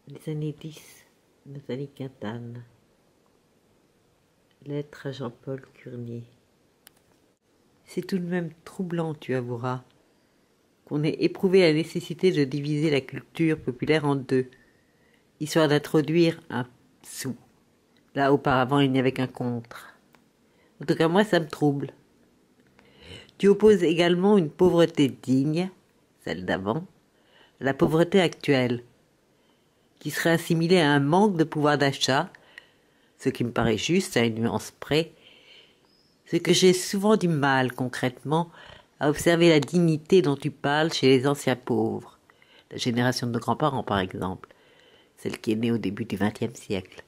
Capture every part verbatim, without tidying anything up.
Les années dix, Nathalie Quintane. Lettre à Jean-Paul Curnier. C'est tout de même troublant, tu avoueras, qu'on ait éprouvé la nécessité de diviser la culture populaire en deux, histoire d'introduire un sou. Là, auparavant, il n'y avait qu'un contre. En tout cas, moi, ça me trouble. Tu opposes également une pauvreté digne, celle d'avant, à la pauvreté actuelle, qui serait assimilée à un manque de pouvoir d'achat, ce qui me paraît juste à une nuance près, ce que j'ai souvent du mal, concrètement, à observer la dignité dont tu parles chez les anciens pauvres, la génération de nos grands-parents par exemple, celle qui est née au début du vingtième siècle.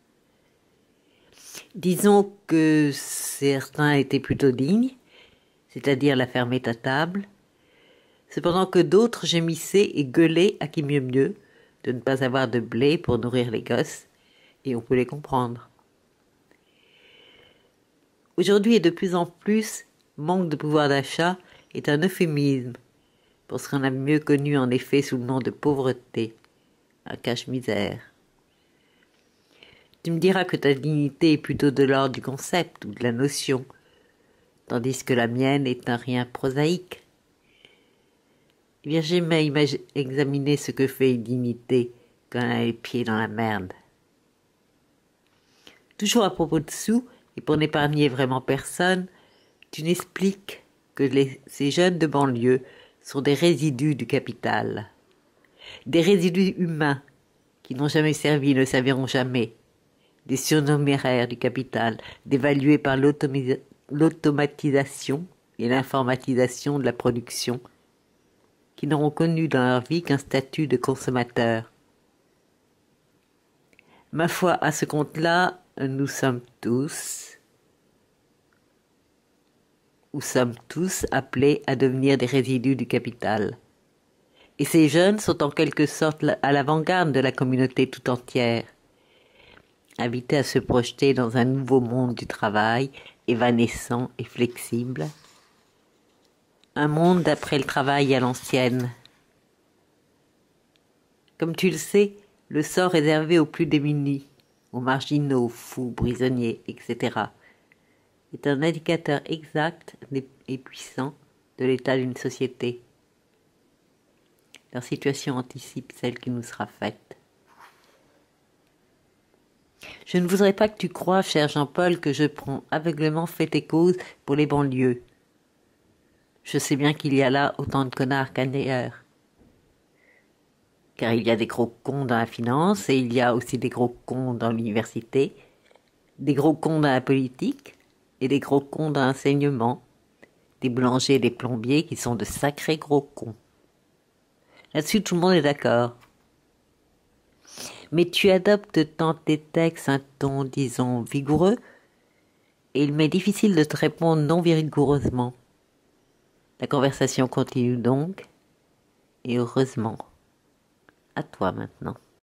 Disons que certains étaient plutôt dignes, c'est-à-dire la fermer à table, cependant que d'autres gémissaient et gueulaient à qui mieux mieux de ne pas avoir de blé pour nourrir les gosses, et on peut les comprendre. Aujourd'hui et de plus en plus, manque de pouvoir d'achat est un euphémisme pour ce qu'on a mieux connu en effet sous le nom de pauvreté, un cache-misère. Tu me diras que ta dignité est plutôt de l'ordre du concept ou de la notion, tandis que la mienne est un rien prosaïque. Eh bien, j'aimais examiner ce que fait une dignité quand elle a les pieds dans la merde. Toujours à propos de sous, et pour n'épargner vraiment personne, tu n'expliques que les, ces jeunes de banlieue sont des résidus du capital. Des résidus humains qui n'ont jamais servi et ne serviront jamais. Des surnuméraires du capital, dévalués par l'automatisation et l'informatisation de la production, qui n'auront connu dans leur vie qu'un statut de consommateur. Ma foi, à ce compte-là, nous sommes tous, ou sommes tous appelés à devenir des résidus du capital. Et ces jeunes sont en quelque sorte à l'avant-garde de la communauté tout entière, invités à se projeter dans un nouveau monde du travail, évanescent et flexible, un monde d'après le travail à l'ancienne. Comme tu le sais, le sort réservé aux plus démunis, aux marginaux, fous, prisonniers, et cetera, est un indicateur exact et puissant de l'état d'une société. Leur situation anticipe celle qui nous sera faite. Je ne voudrais pas que tu croies, cher Jean-Paul, que je prends aveuglément fait et cause pour les banlieues. Je sais bien qu'il y a là autant de connards qu'ailleurs. Car il y a des gros cons dans la finance et il y a aussi des gros cons dans l'université, des gros cons dans la politique et des gros cons dans l'enseignement, des boulangers et des plombiers qui sont de sacrés gros cons. Là-dessus, tout le monde est d'accord. Mais tu adoptes dans tes textes un ton, disons, vigoureux, et il m'est difficile de te répondre non vigoureusement. La conversation continue donc, et heureusement. À toi maintenant.